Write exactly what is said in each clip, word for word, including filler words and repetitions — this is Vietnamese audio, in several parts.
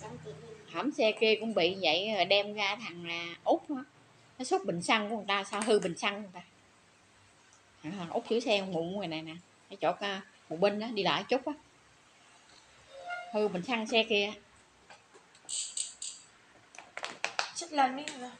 Hỏng xe kia cũng bị vậy rồi đem ra thằng là Út đó. Nó xúc bình xăng của người ta, sao hư bình xăng người ta. Thằng Út chữa xe mụn ngoài này nè, cái chỗ bộ binh đó đi lại chút á, hư bình xăng xe kia. Xích lên đi rồi.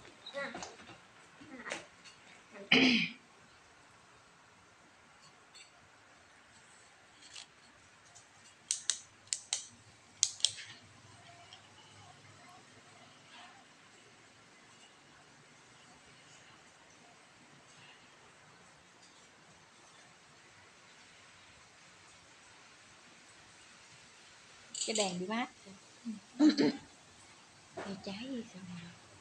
Cái đèn bị mát. Đi cháy gì sao mà.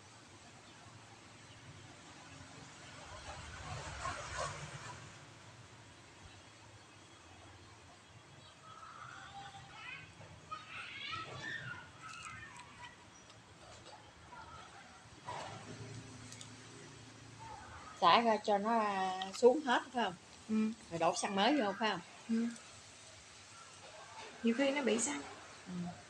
Xả ra cho nó xuống hết phải không? Ừ. Rồi đổ xăng mới vô phải không? Ừ. Nhiều khi nó bị xăng. Ừ.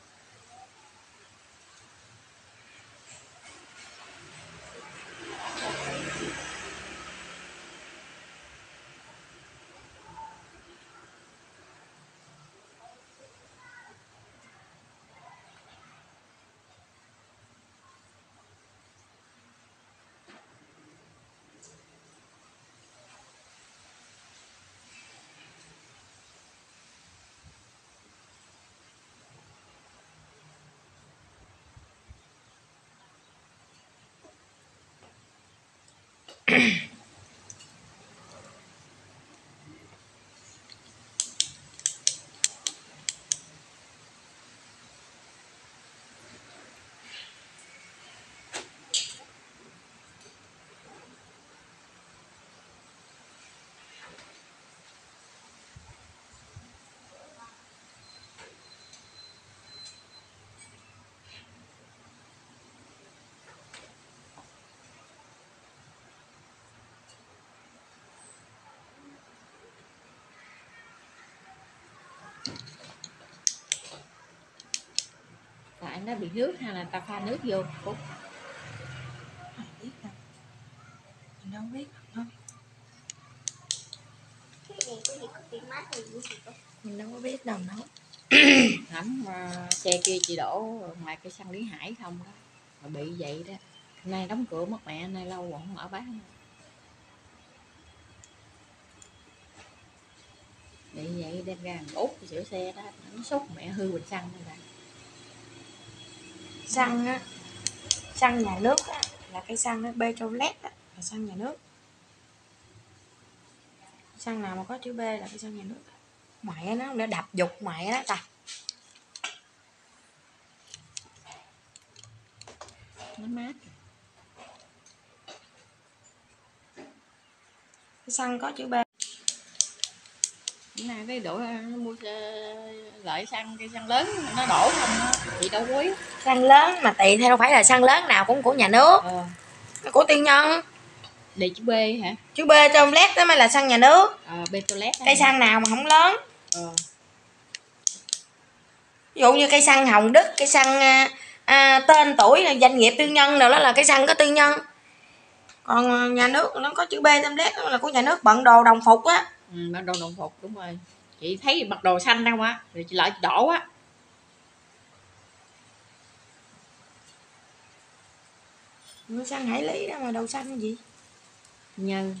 Tại nó bị nước hay là ta pha nước vô Phúc? Không biết đâu. Mình đâu biết đâu. Cái này có gì có bị mát hay gì không? Mình đâu có biết đâu nó. Hẳn uh, xe kia chị đổ ngoài cây xăng Lý Hải không đó, mà bị vậy đó. Nay đóng cửa mất mẹ, nay lâu rồi không ở bán. Bị vậy đem ra Út sửa xe đó, nó xúc mẹ hư bình xăng rồi bạn. Xăng á, xăng nhà nước á, là cây xăng á, Petrolet á, là xăng nhà nước. Xăng nào mà có chữ B là cây xăng nhà nước. Mẹ nó đã đập dục mẹ đó ta. Nó mát. Cái xăng có chữ B. Bữa nay cái đổ nó mua lợi xăng, cây xăng lớn nó đổ không nó chị đâu quý. Xăng lớn mà tùy theo, đâu phải là xăng lớn nào cũng của nhà nước. Ờ. Nó của tư nhân. Đề chữ B hả? Chữ B trong led đó mới là xăng nhà nước. Ờ, Petrolet. Cây xăng nào mà không lớn. Ờ. Ví dụ như cây xăng Hồng Đức, cây xăng à, à, tên tuổi là doanh nghiệp tư nhân nào đó là cây xăng có tư nhân. Còn nhà nước nó có chữ B trong led đó là của nhà nước, bận đồ đồng phục á. Ừ, bận đồ đồng phục đúng rồi. Chị thấy mặc đồ xanh đâu á, rồi chị lại chị đổ á. Nó xăng Hải Lý đó mà đầu xanh gì? Nhân.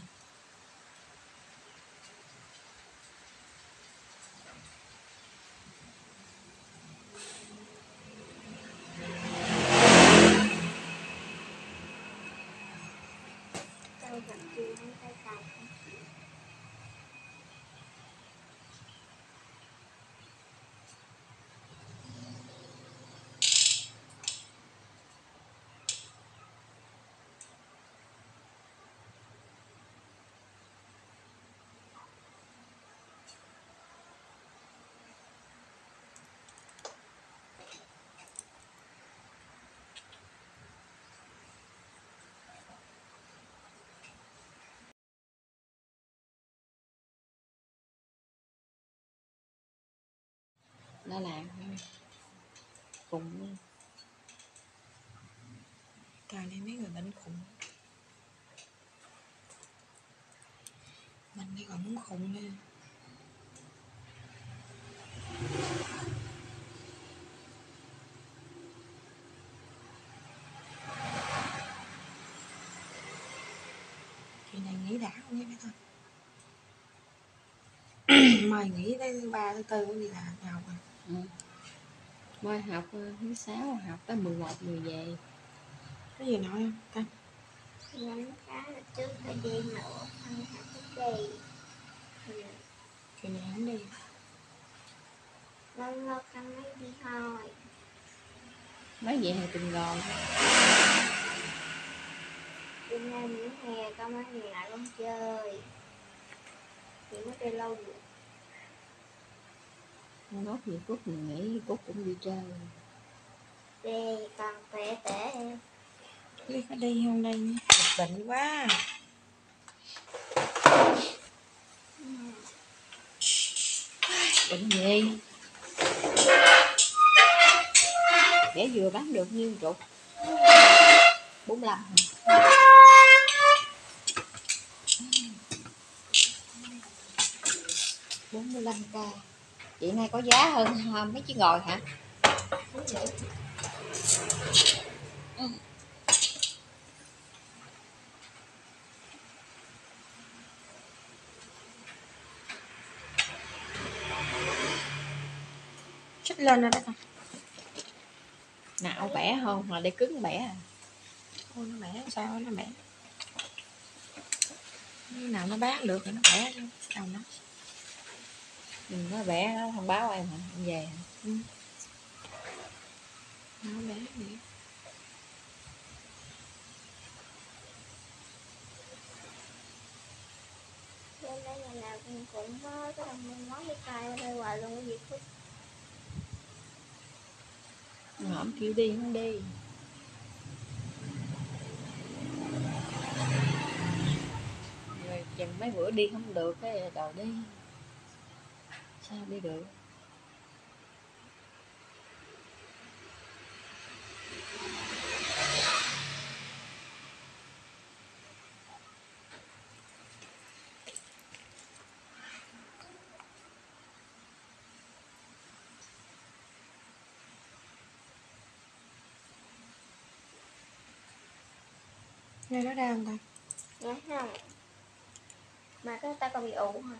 Đó là cùng ngoài này mấy người bệnh khùng. Mình đi còn muốn khùng nữa. Chị này nghỉ đã không nha mấy con. Mai nghỉ tới thứ ba thứ tư cũng đi làm học rồi. Ừ. Mai học thứ sáu học tới mười một giờ về. Có gì nói không con? Nhắn cá là trước phải đi nữa, ăn hạt cái gì. Kỳ này không đi. Lâu lâu ăn mới đi thôi. Mấy vậy thì tình rồi. Đi ra nghỉ hè con mới nghỉ lại con chơi. Chị mới đi lâu được. Nốt gì Cúc mình nghĩ Cúc cũng đi chơi. Đi còn tệ tệ. Đi có đi không đây nhé. Bệnh quá. Bệnh gì? Để vừa bán được nhiêu chục? bốn mươi lăm hả? bốn mươi lăm k. Chị này có giá hơn mấy chiếc ngồi hả? Ừ. Xích lên rồi đó con. Nạo bẻ không mà để cứng bẻ à? Ôi nó bẻ sao nó bẻ. Như nào nó bán được thì nó bẻ chứ. Đâu nó. Đừng có bẻ nó thông báo em hả? Em về hả? Ừ. Nó bẻ gì. Nên đây ngày nào cũng cũng có cái đồng minh món cái tay ở đây hoài luôn cái gì Cúc. Hổm kêu đi không đi. Rồi chừng mấy bữa đi không được cái đòi đi. Sao đi được? Nghe nó đau không ta? Nghe không? Mà cái tay còn bị ủ hả?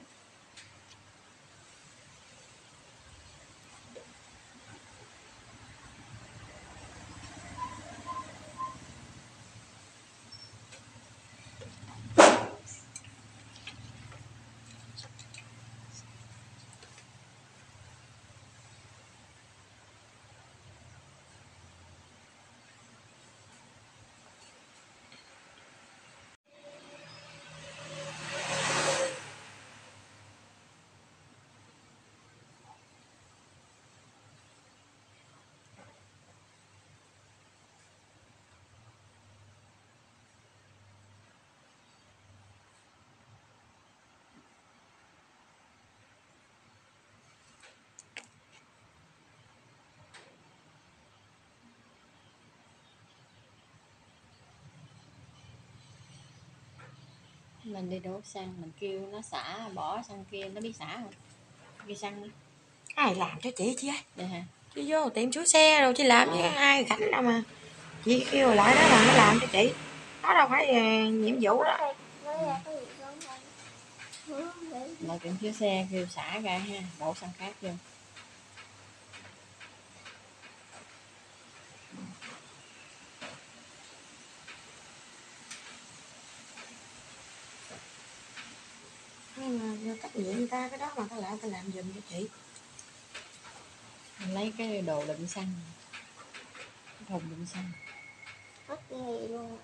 Mình đi đổ xăng mình kêu nó xả bỏ xăng kia nó biết xả không? Cái xăng đó. Ai làm cho chị chứ? Đây hả? Chị vô tiệm sửa xe rồi chị làm với ai cảnh đâu mà. Chị kêu lại đó là nó làm cho chị. Nó đâu phải uh, nhiệm vụ đó. Mới ra có gì không thôi. Nội tiệm sửa xe kêu xả ra ha, đổ xăng khác vô. Nhưng mà do trách nhiệm người ta cái đó mà ta lại ta làm giùm cho chị. Mình lấy cái đồ đựng xăng, cái thùng đựng xăng. Hết nghề luôn.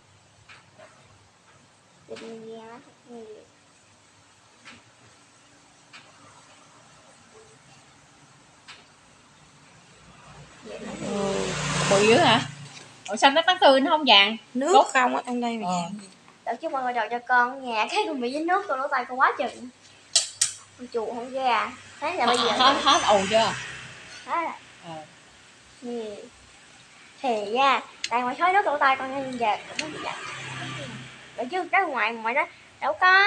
Định giá hết nghề. Ừ, bự dữ hả? Ủa sao nó bán tươi nó không vàng? Nước Cốt. không ở trong đây mà Ờ. vàng gì. Đợt trước mọi người đòi cho con ở nhà cái con bị dính nước con lỗ tay con quá chừng. Con chuột không ra. Thế là bây giờ Hết hết ù chưa? hết rồi. Ờ. Nghề. Thì nha, tại ngoài xói nước lỗ tai con nên giờ cũng mới vậy. Rồi chứ cái ngoài ngoài đó đâu có.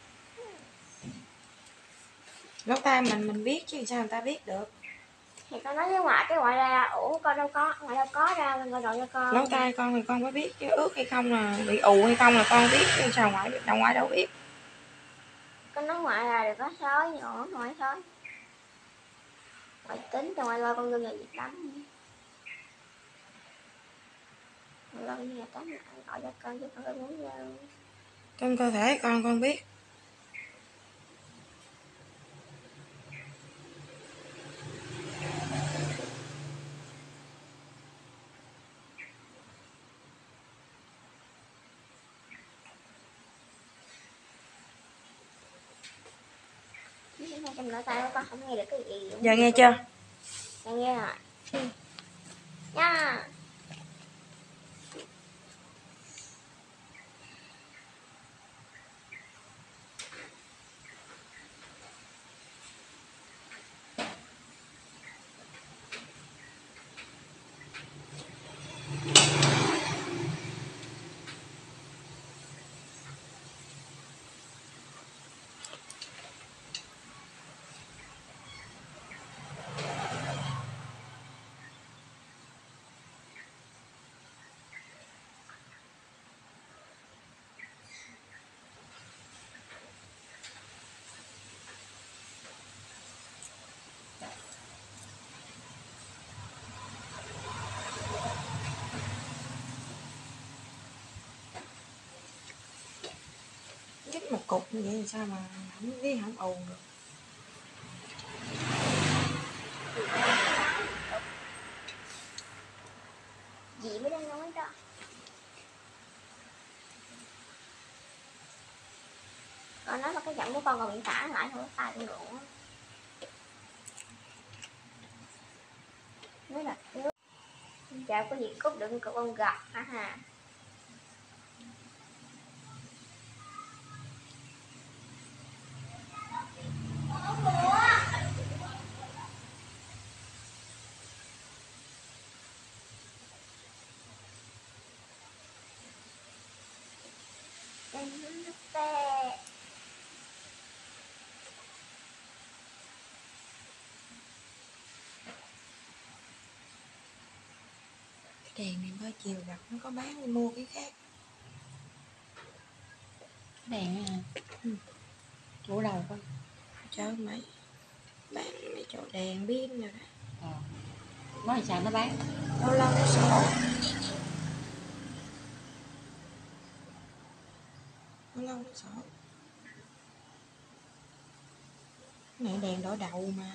Lỗ tai mình mình biết chứ sao người ta biết được. Thì con nói với ngoại cái ngoại ra, ủa con đâu có, ngoại đâu có ra mình gọi cho con. Lỗ tai con thì con có biết chứ ướt hay không là bị ù hay không là con biết chứ sao ngoại đâu ngoại đâu biết. Con nói ngoại là đừng có sói nhỏ, ngoại sói. Ngoại tính cho ngoại lo con gương là việc lắm. Ngoại lo như là tắm gọi cho con chứ con có muốn đâu. Trong cơ thể con con biết. Trong lỗ tai của con không nghe được cái gì. Giờ nghe chưa? Dạ nghe rồi. Nha. Dứt một cục như vậy thì sao mà không biết không ồn được. Gì mới đang nói đó. Con nói mà cái giọng của con còn bị tả lại không có tai con đủ. Nói là nước. Chào có gì cút đựng của con gật hả hà. Tè. Cái đèn này coi chiều gặp nó có bán đi mua cái khác. Cái đèn á hả? Ừ. Chỗ đầu con. Cho mấy bán mấy chỗ đèn pin rồi đó. Ờ. Nói thì sao nó bán? Lâu lâu nó sổ. Lâu lâu nó sổ. Cái này đèn đỏ đầu mà.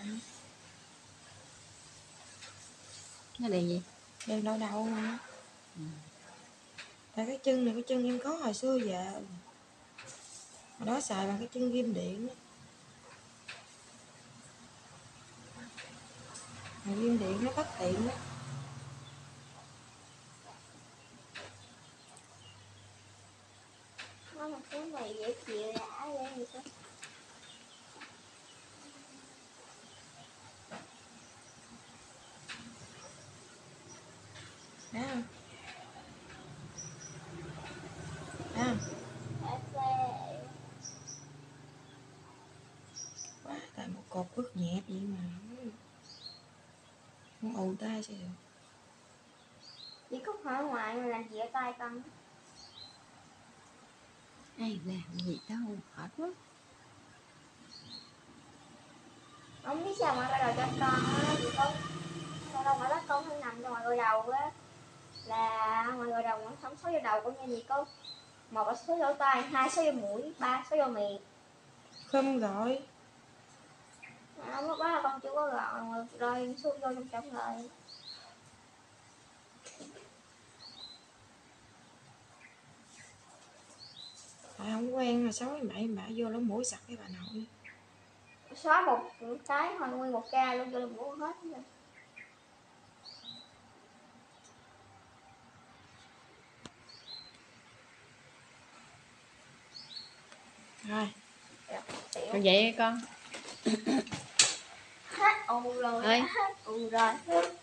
Nó đèn gì? Đèn đỏ đầu mà. Ừ. Tại cái chân này cái chân em có hồi xưa giờ. Hồi đó xài bằng cái chân ghim điện. Mà ghim điện nó bất tiện đó. Nó một cái này dễ chịu đã vậy thì sao? Đó không? Đó không? Quá tại một cột ướt nhẹ vậy mà không ù tay sao được. Chỉ Cúc hỏi ngoại mà làm gì ở tay con. Ai làm gì đâu, mệt quá. Không biết sao mà cái đầu cho con á, chị Cúc. Con đâu mà đó con phải nằm ngoài gội đầu á. Là ngoài gội đầu nó sống số vô đầu cũng như gì Cúc. Một là số vô tay, hai số vô mũi, ba số vô miệng. Không gọi. À, lúc đó là con chưa có gọi rồi xuống vô trong trong rồi. Tại không quen là xấu bậy bạ vô lỗ mũi sặc cái bà nội. Xóa một cái hồi nguyên một ca luôn cho đừng muốn hết rồi. Rồi. Còn vậy con. Hết ù rồi, Ơi. hết ù rồi.